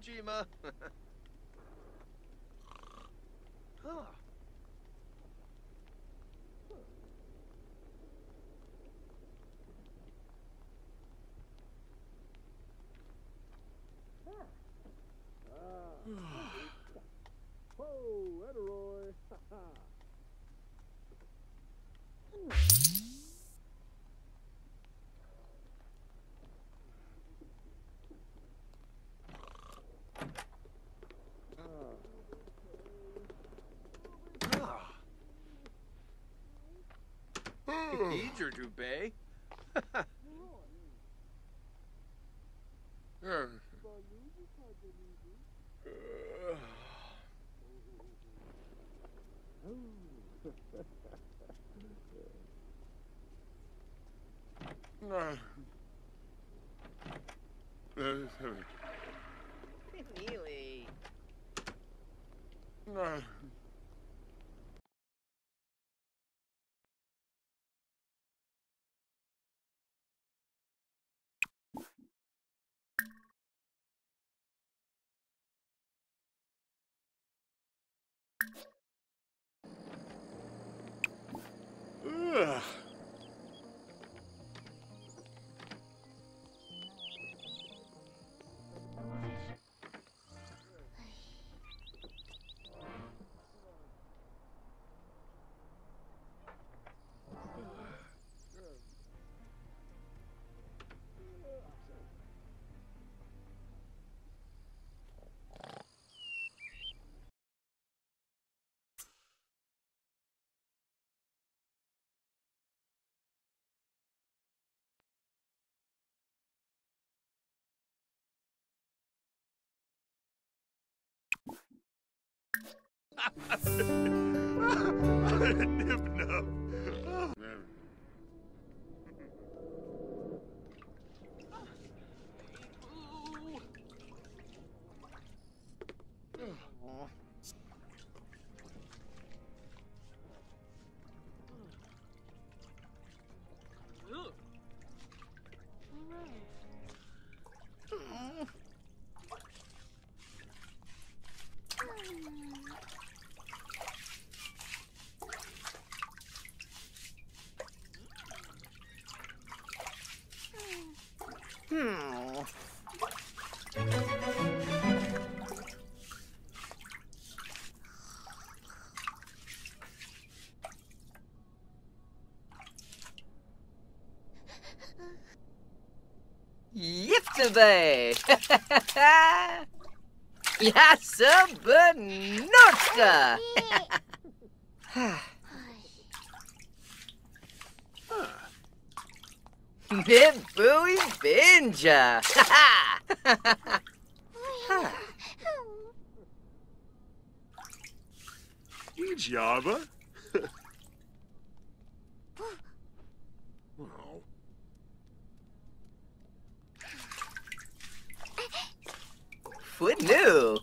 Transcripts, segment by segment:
Jima. Huh. Whoa, Ederoy. Eager to bay. Neely. Nip nub. Yiftebay! Yassa Benosta! Nibui Binja! Java? Well, Foot new!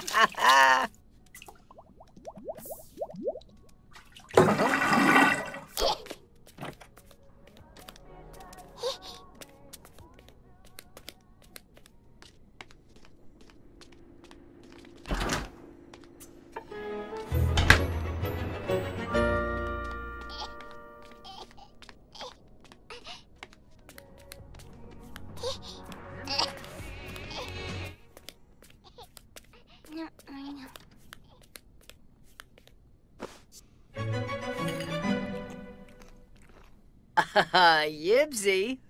Yibsy!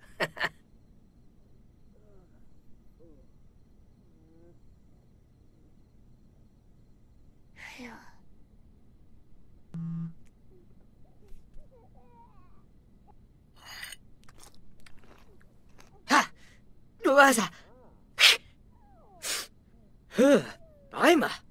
Ha! Nuaza! I'm a.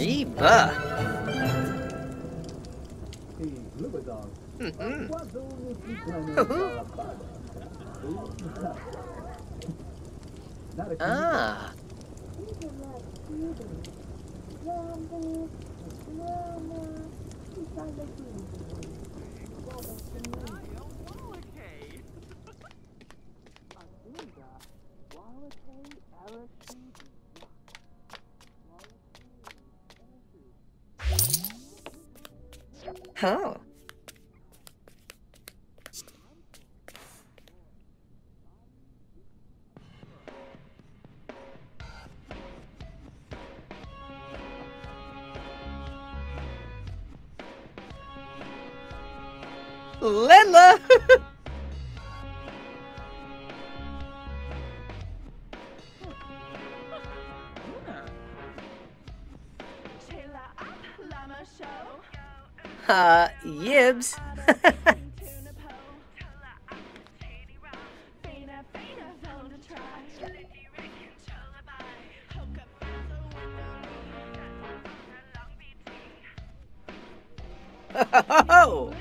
Eba. Ah. Oh. Lela. Yibs. Oh.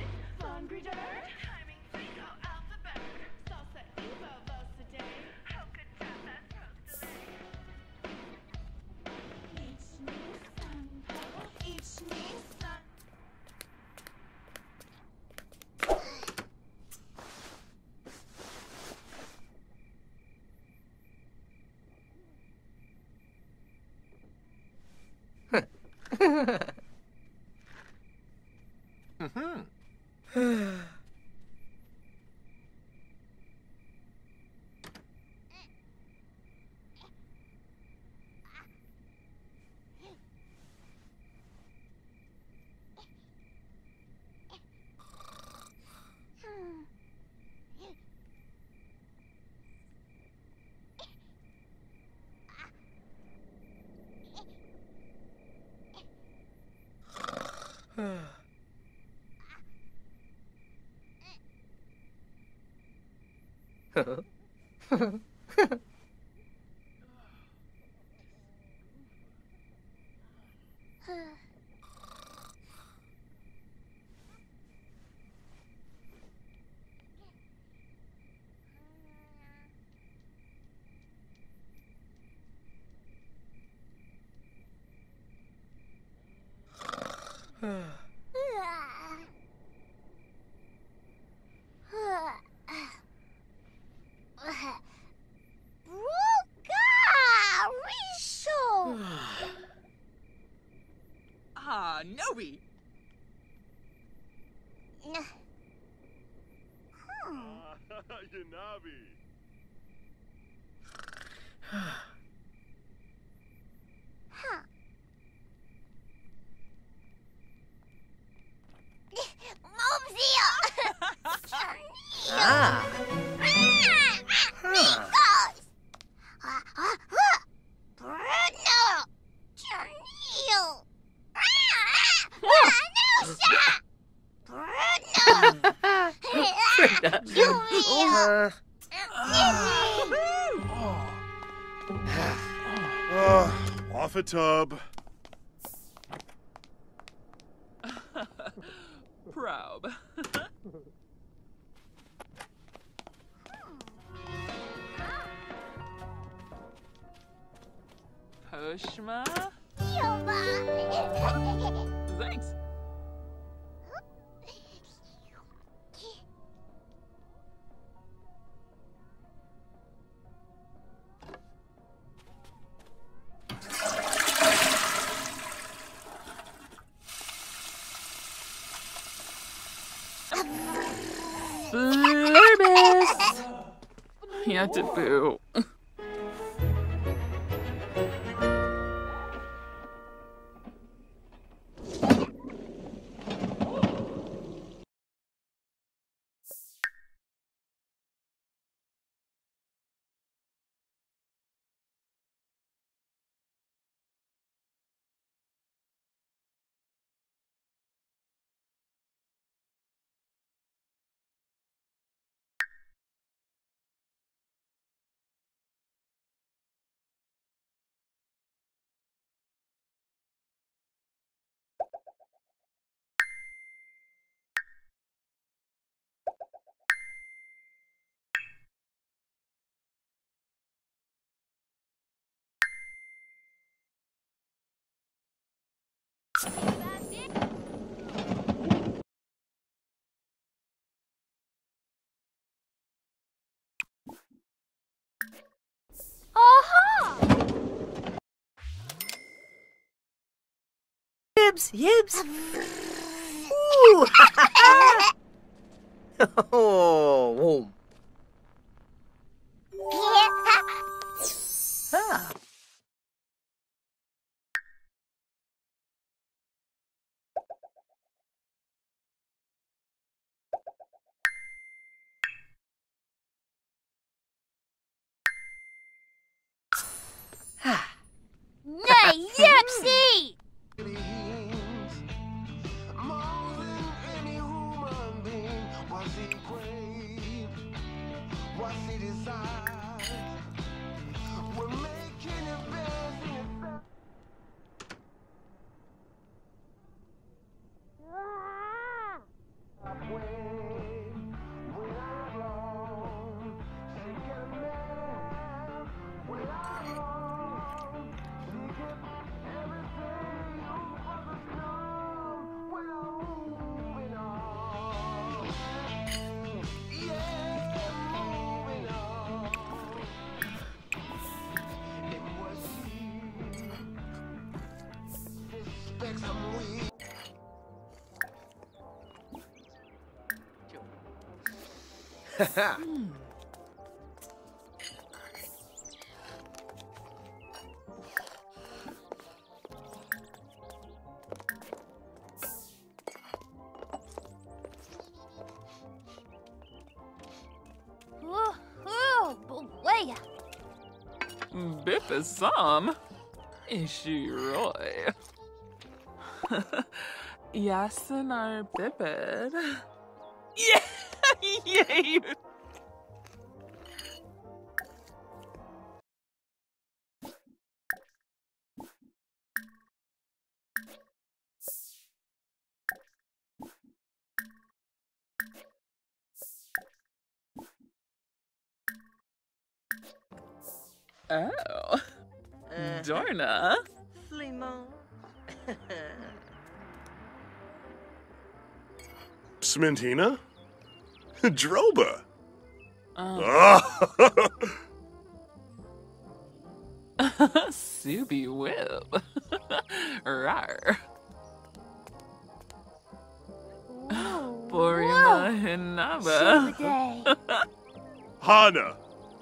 Ah, Nobi. Yanabi. Ah. Huh. Off a tub. Probe. Poshma? Thanks. Blurbus! You have to boo. Yibs, yibs. Ooh, ha ha ha. Oh, whoa. Ah. Nay, Yipsy! Boya. Bipasam. Ishiroy. Yasanar biped. Yeah! Yay! Oh. Dorna. Flimon. Smintina? Droba? Subi Whip. Rar. Borima Hinaba. Day. Hana.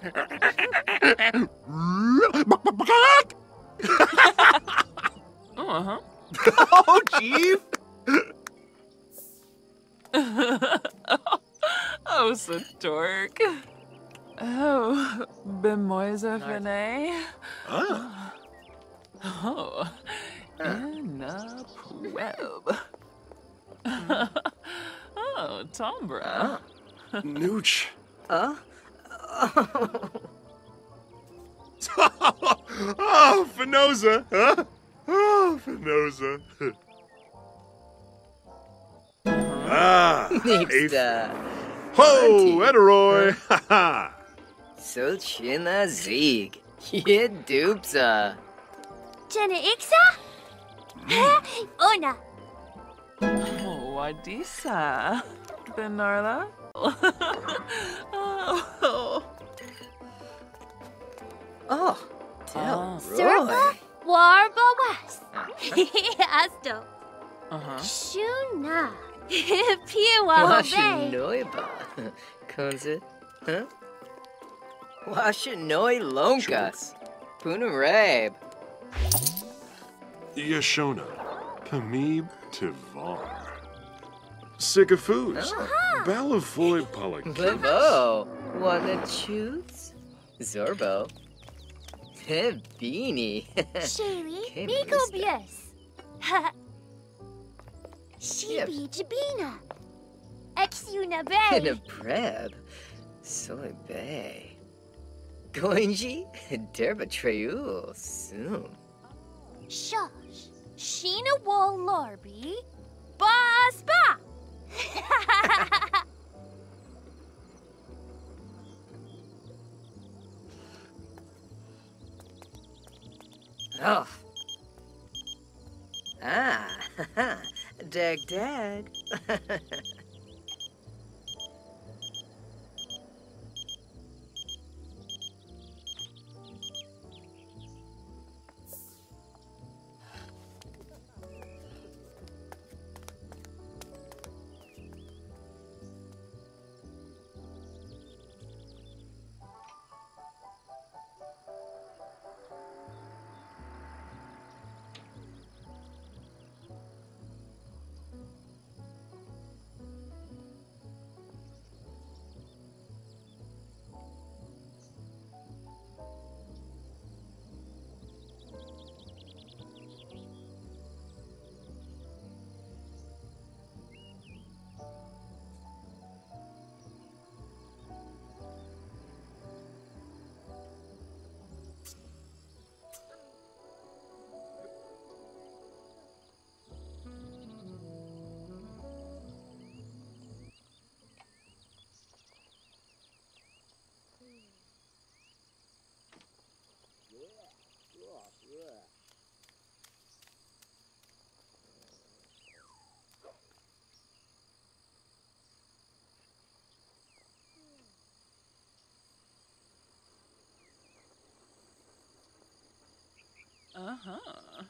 Uh-huh. Oh, Chief! Oh, Satork. Oh, Bemoisa Fene. Ah. Oh, Anna Pueb. Oh, Tombra. Nooch. Oh. Oh, Finoza. Huh? Oh, Finoza. Nixta. Ho, Ederoy. Ha ha. Solchina Zieg. Ye dupsa. Jenna Ixa? Una. Oh, Wadisa. Benarla. Oh. Oh, Del Serpa? Roy. Warba West. Asto. Uh-huh. Shuna. Piwa Bay. Washinoiba. Kunzit. Huh? Washinoi Lonkas. Punarabe. Yashona. Pamib Tivar. Sycophus. Balafoy Pollock. Livo. Wanna choose? Zorbo. Beanie. Shaylee. Qué Miko bonita. Bius. Shibi Jabina. Exuna Bay. In a preb. Soy Bay. Goinji. Derbatreu. Soon. Shush. Sheena Wall Lorby. Boss Ba. Oh. Ah. Dag dag. Uh-huh.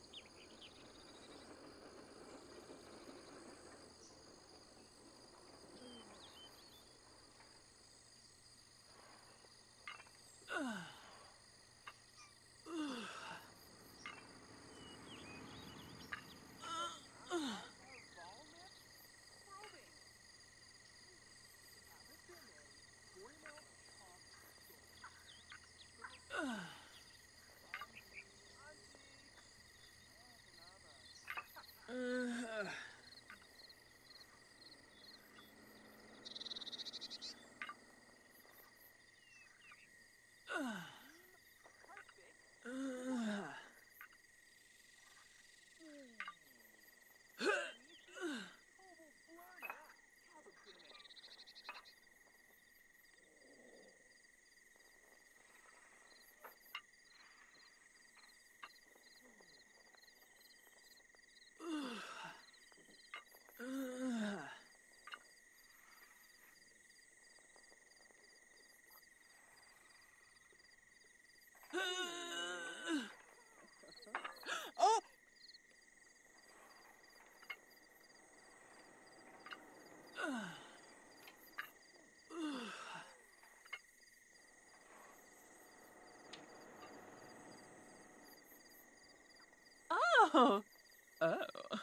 Oh. Oh.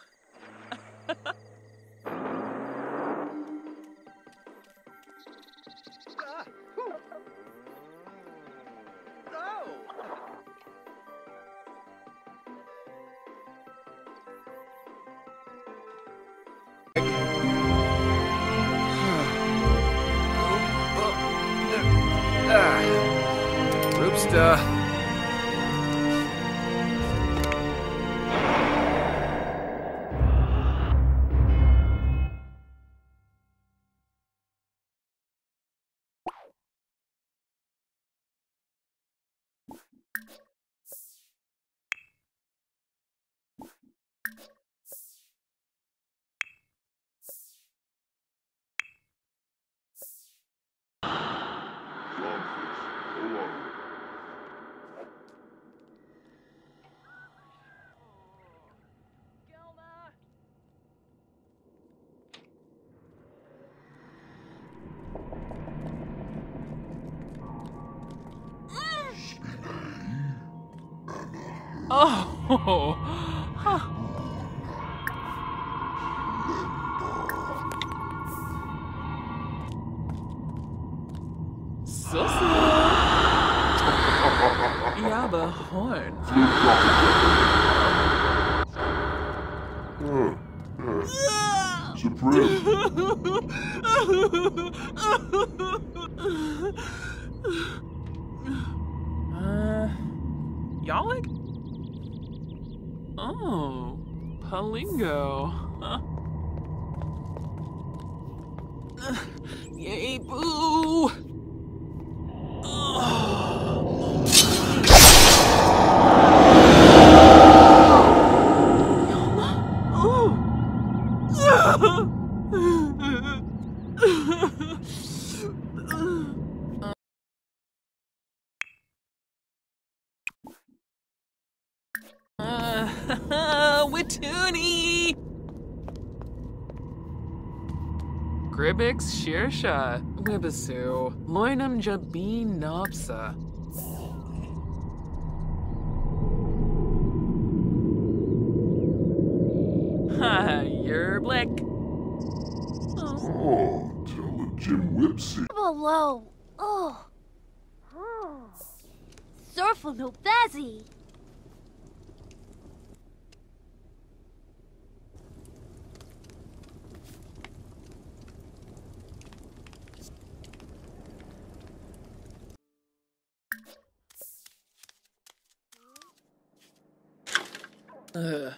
Roopsta. Oh. Huh. Sussa. Yabba horn. Supreme. Yalik? Oh, Palingo. Huh? Yay, boo! Witoonie! Gribix Shearsha, Wibisu, Loinum Jabeen Nopsa. Ha, you're Blick. Oh, tell the Jim Whipsy. Below. Oh. Surfle no Bazzy. Ugh.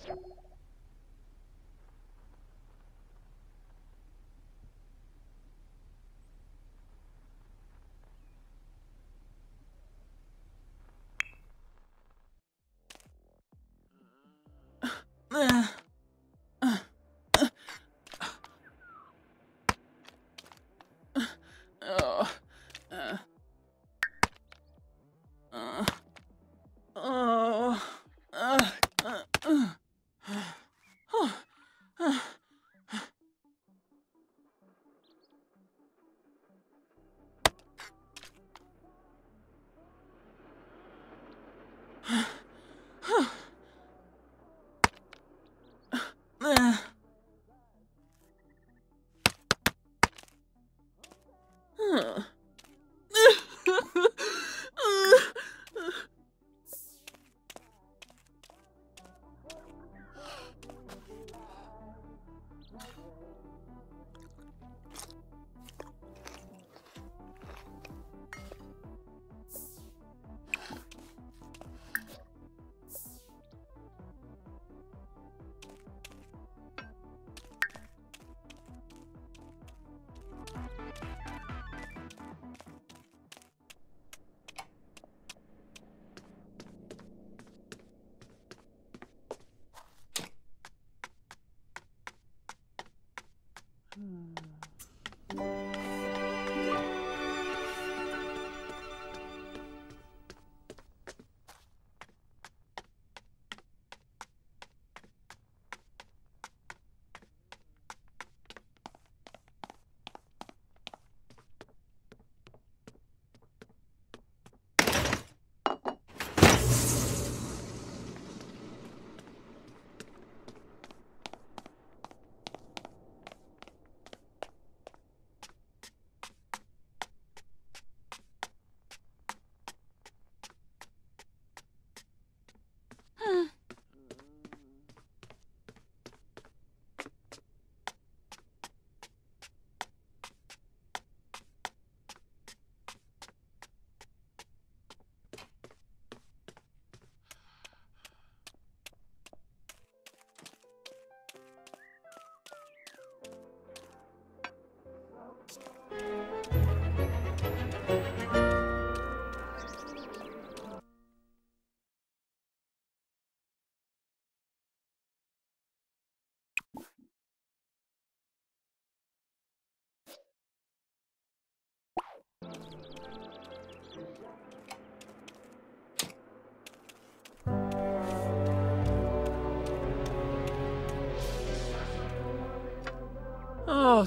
Oh,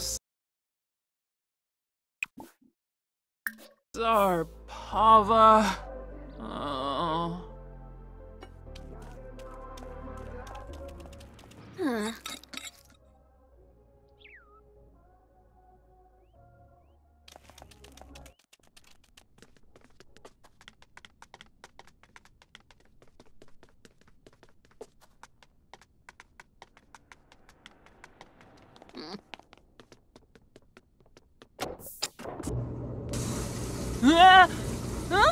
Zarpava. Oh. Huh. Ah! Huh?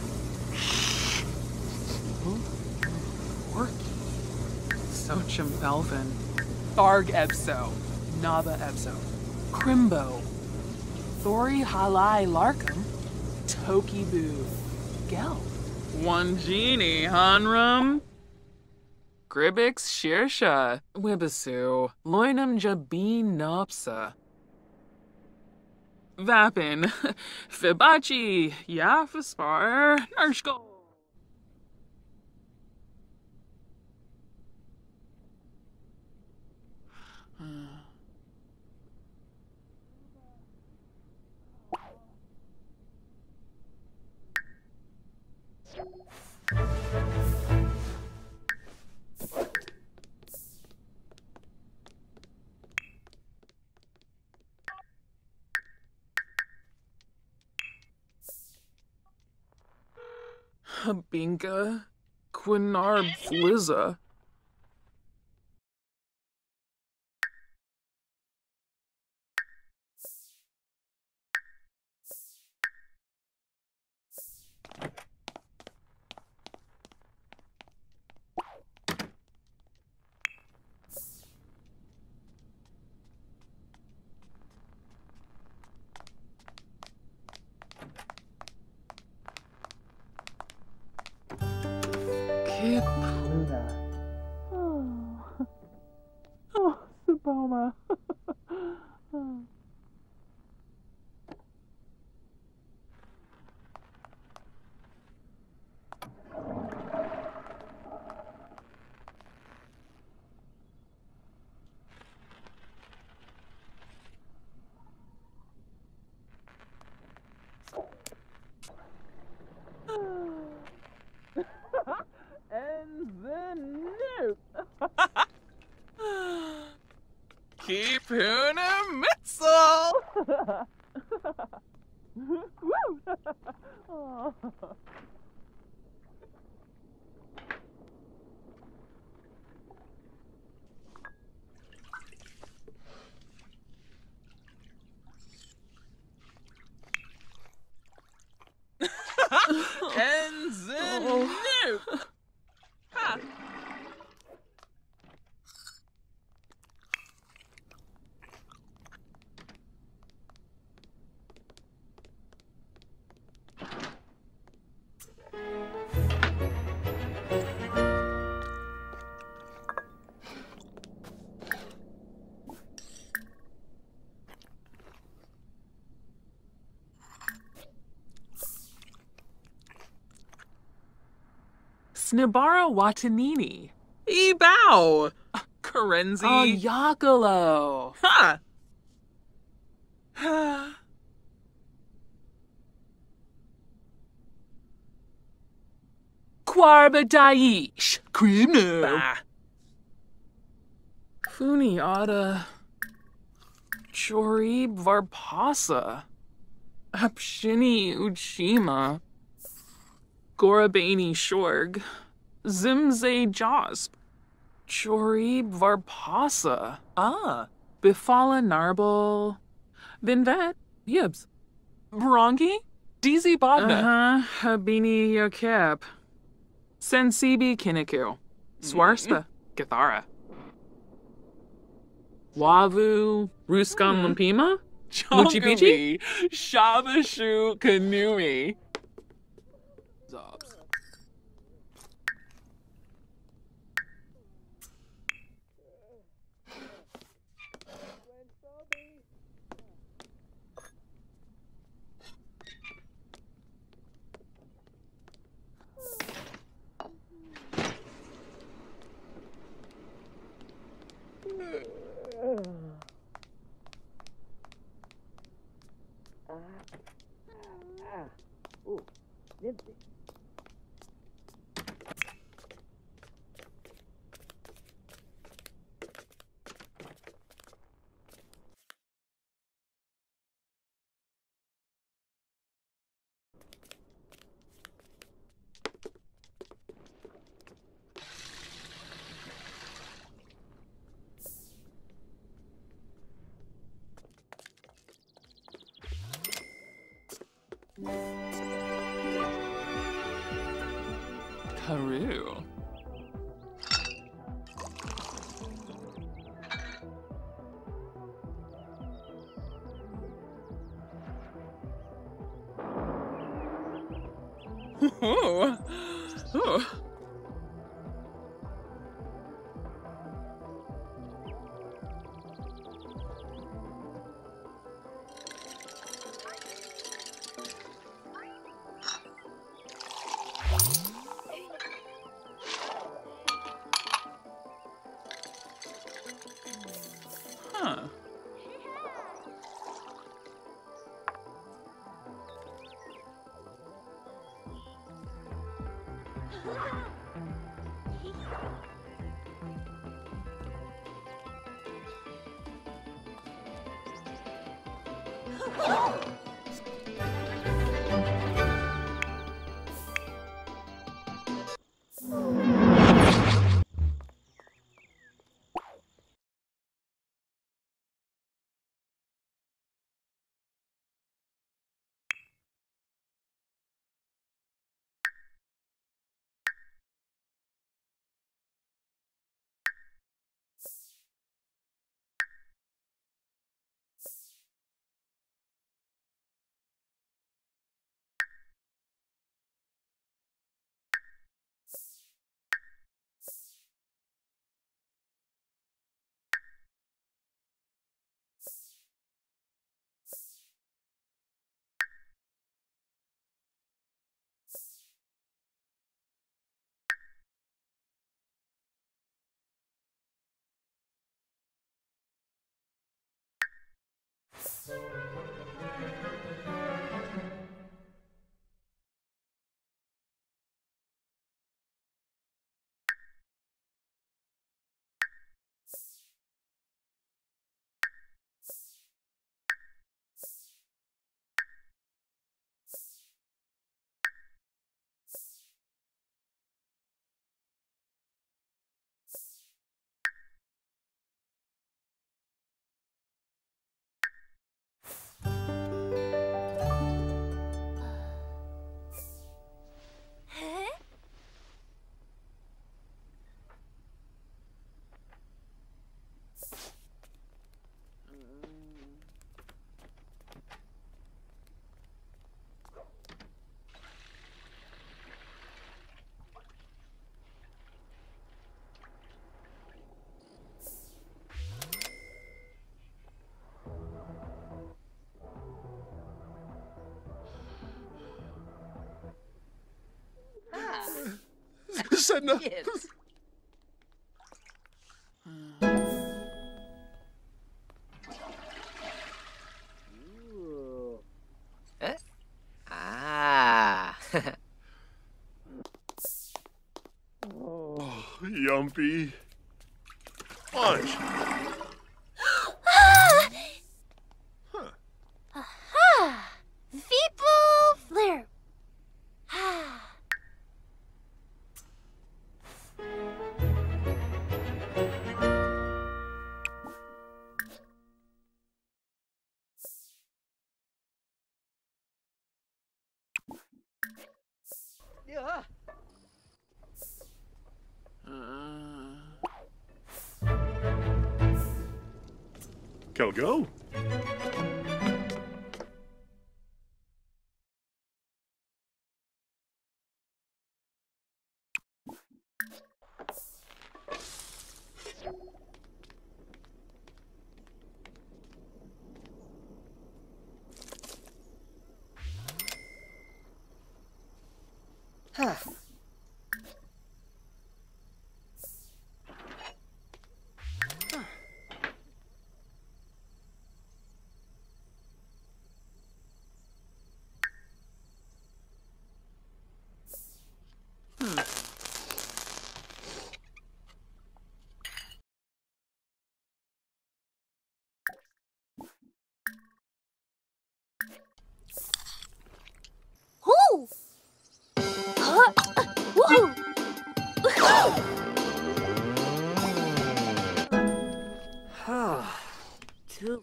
Orky. Sochim Belvin. Tharg Ebso. Naba Ebso. Crimbo. Thori Halai Larkham. Toki Boo. Gel. One genie, Hanrum. Gribix Shirsha. Wibisu. Loinum Jabin Nopsa. Vapin. Fibachi. Yafaspar. Narshko. Habinka. Quinarb Flizza. Kipuna. Oh, Saboma. And the nuke. Kipuna Mitzel. Oh. And the nuke. Ha. Snibara Watanini. Ibao. Karenzi. Oh, Yakalo. Ha! Kwarba Daish. Cream Bah. Funiata. Chorib Varpasa. Apshini Uchima. Gorabani Shorg. Zimze Josp. Chorib Varpasa. Ah. Bifala Narbal. Vinvet. Yibs. Brongi. DZ Bodna. Habini Yakep. Sensibi Kiniku. Swarspa. Gathara. Wavu. Ruskan Lampima. Muchipichi. Shabashu Kanui. Zobs. Ooh, Nibsy. Haru. Oh. Oh. Senna. Yes. Eh? Ah. Yumpy. Punch. Aha! Feeble flare. Ah. Yeah. Go go. Huh. Whoo! Woo! Two.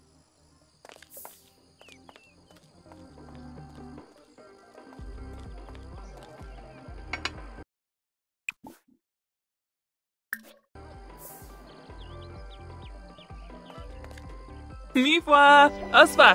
Mifwa! Asfa!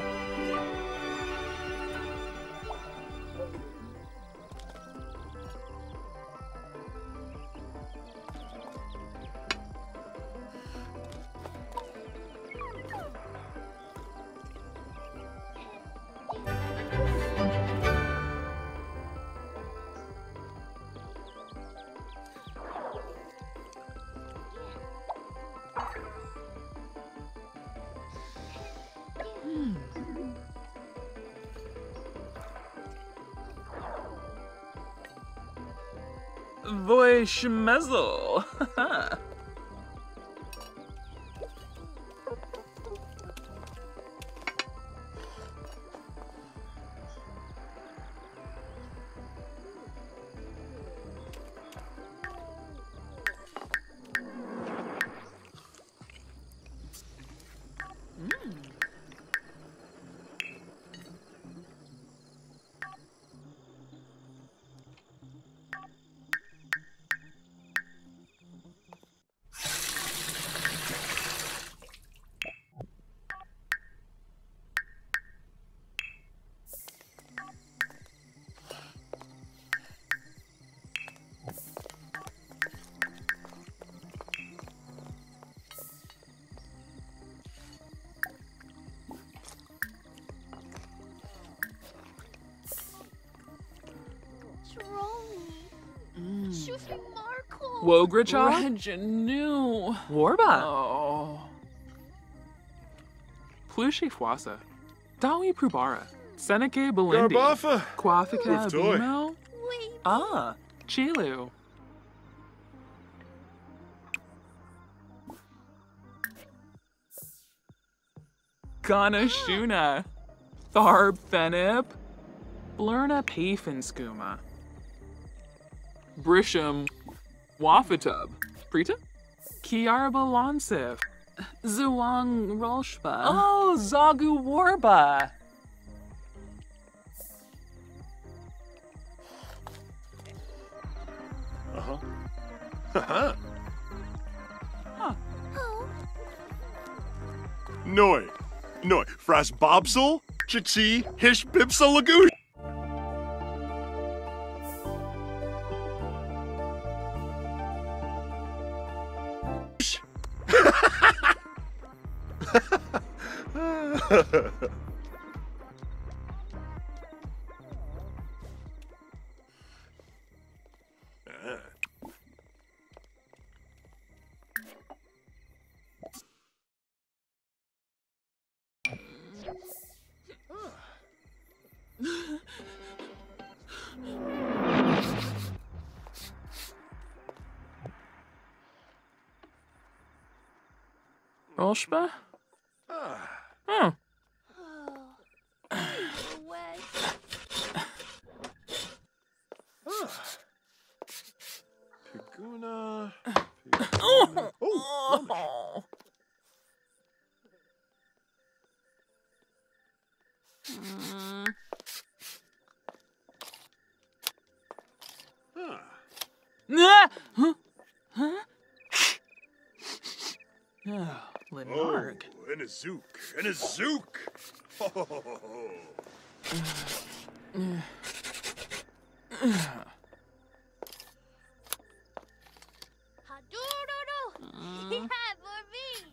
Voi schmezel. Droney. Shufy Markle. Wogracha? Reginu. Warba? Oh. Plushi Fwasa. Dawi Prubara. Seneca Belindi. Garbafa. Quafica Toy. Bimo. Wait. Ah, Chilu. Ganashuna. Tharb Fenip. Blurna Pafinskuma. Brisham Wafatub. Prita? Kiarba Lonsif. Zuang Rolshba. Oh, Zagu Warba. Haha. Oh. Noi. Noi. Fras Bobsel. Chichi. Hish Bibsel Lagoon. Roshba? Ah. Oh. Wet. Piguna. Oh. Oh, ah. Ah! Huh? Huh? Oh, Lenarg. Oh, and a zook, and a zook. Ho, ho, ho, ho, ho. Hadururu. Yeah, for me.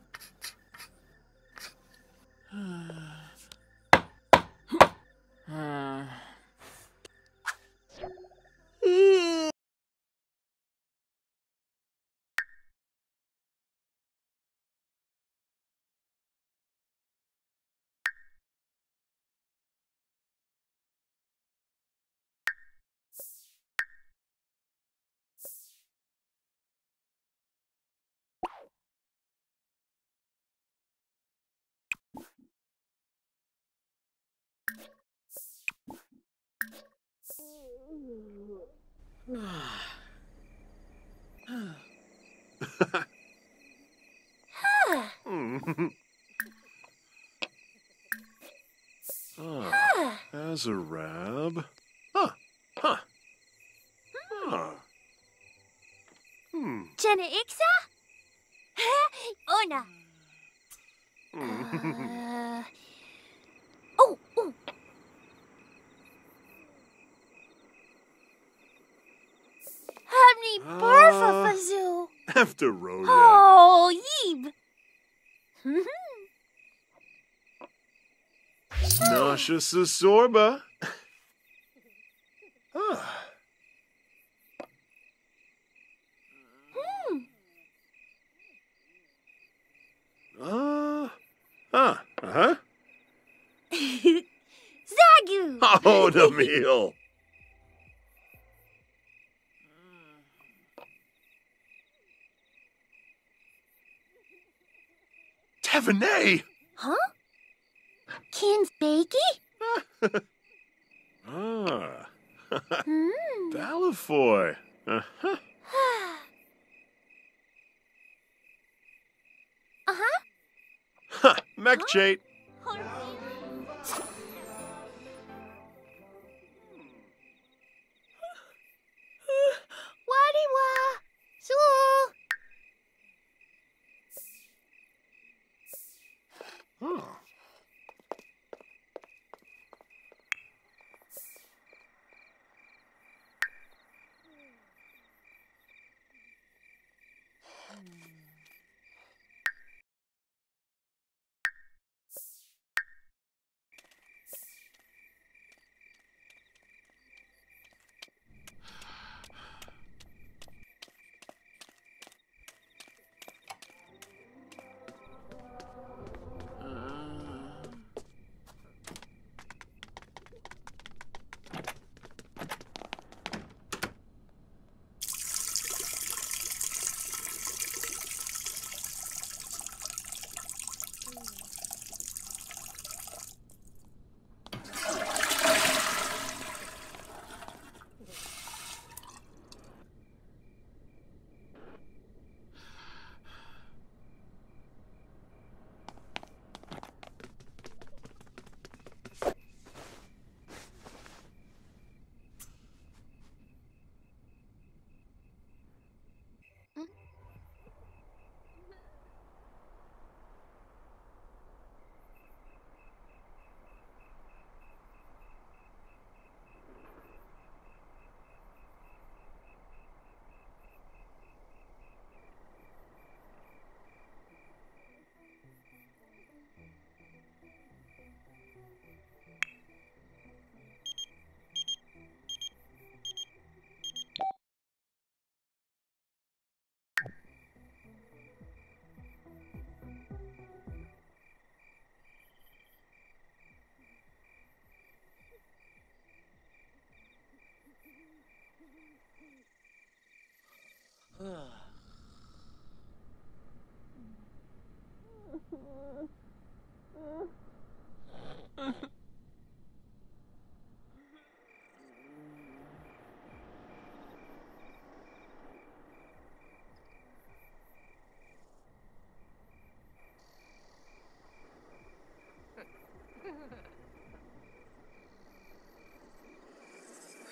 Azarab. Huh. Huh. Huh. Jenna Ixa? Ona. Oh, oh. Hamni Barfa Fazoo. After Rhoda. Oh, Yeeb. Nasha Sasorba. Uh-huh. Zagu. Oh, the meal. Tavernet! Huh? Ken's Bakey? Ah. Hmm. Balafoy. Uh-huh. Uh-huh. Huh. Mechchate. Wadiwa. So. Oh.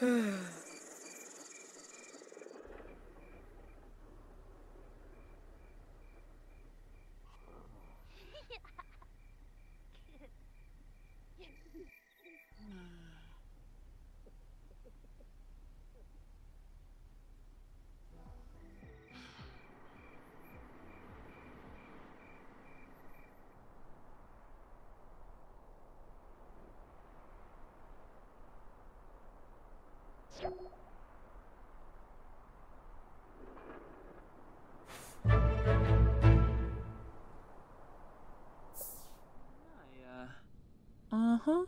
Uh-huh.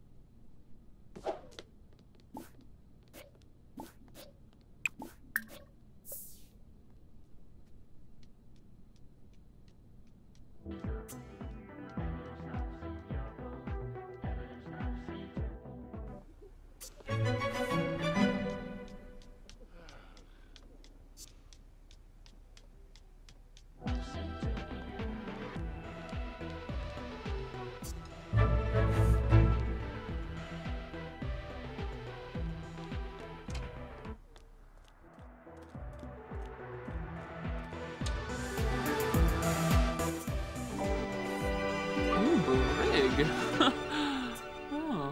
Ooh, brig. Oh.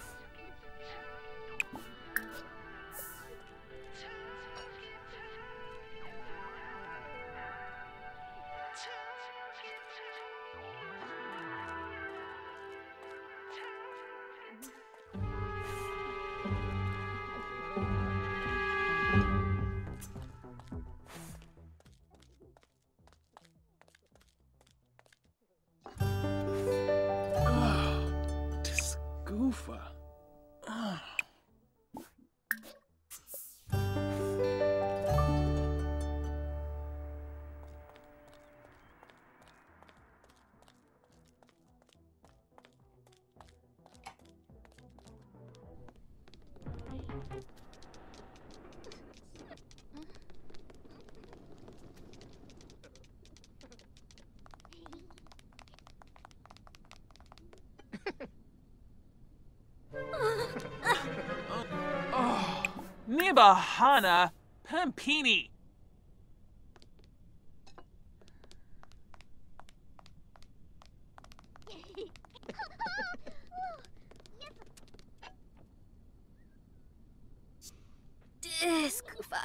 Disgoofa. Nibahana Pampini. Discoofa.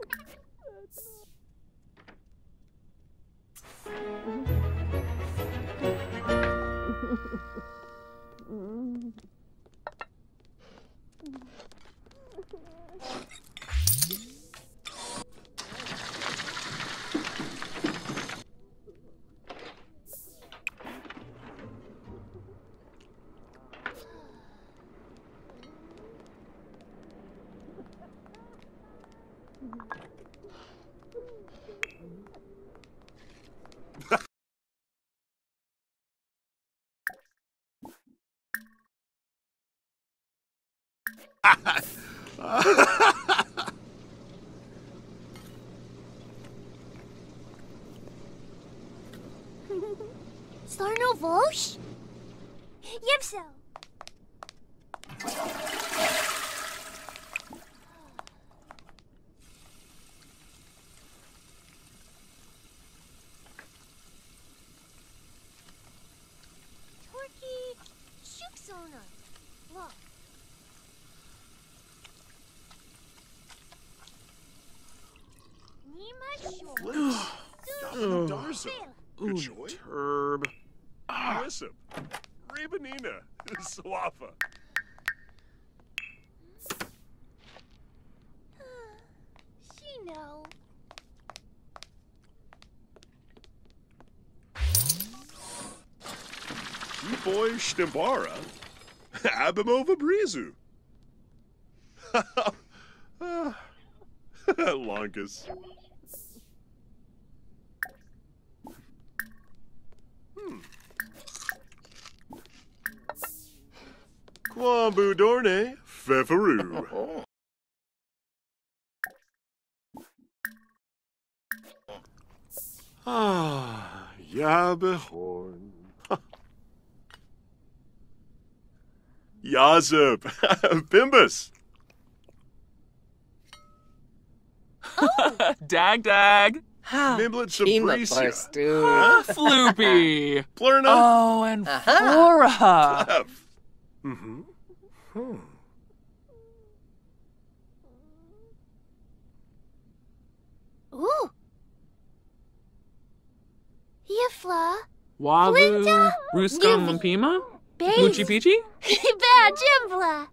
Sarno Vosh? Yipso. Torky Shooksona. Look. Nima Shore. Darza. Ooh, Kachoy? turb. Listen. Rebanina. Swafa. She know. Boy Stimbara. Abimova Brizu. Longus. Kwambu Dorne Feferu. Yabehorn. Yazub. Bimbus. Dag dag. Miblet Pima Sabricia. Barstu. Floopy. Plurna. Oh, and Flora. F. Mm-hmm. Ooh. Yifla. Walu. Flinta. Ruskam Yuvi. Pima. Baze. Moochie Peachy. Bad Jimbla.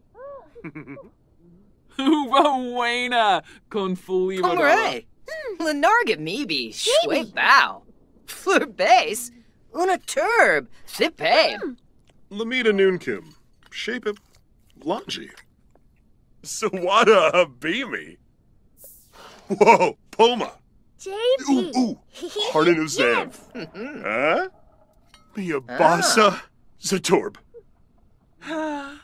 Uwawena. Confuliva. Pomeray. Lenarget Meebe. Shwe Bow. Fleur Base. Una Turb. Thipabe. Lamita Noonkim. Shape it. Longy. Sawada Habimi. Whoa, Poma. JP. Ooh. Harden of Zam. Huh? Miabasa Zatorb.